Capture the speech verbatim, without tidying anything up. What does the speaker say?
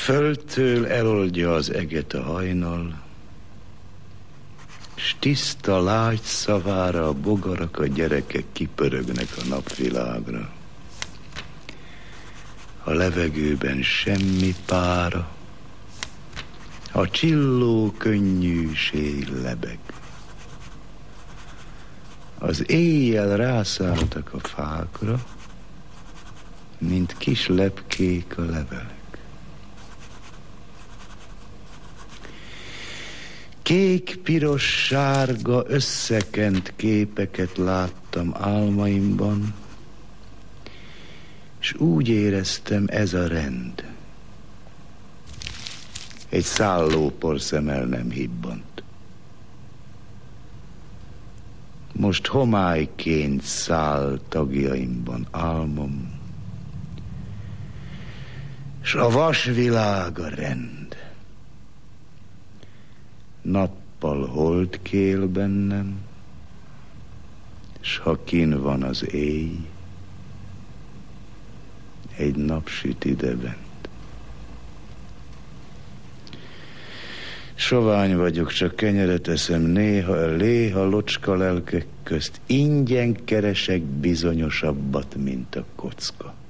földtől eloldja az eget a hajnal, s tiszta lágy szavára a bogarak, a gyerekek kipörögnek a napvilágra. A levegőben semmi pára, a csilló könnyűség lebeg. Az éjjel rászálltak a fákra, mint kis lepkék a levelek. Kék, piros, sárga, összekent képeket láttam álmaimban, és úgy éreztem, ez a rend. Egy szálló porszemel nem hibbant. Most homályként száll tagjaimban álmom, s a vasvilág a rend. Nappal hold kél bennem, s ha kin van az éj, egy nap süt ide bent. Sovány vagyok, csak kenyeret eszem néha, léha locska lelkek közt, ingyen keresek bizonyosabbat, mint a kocka.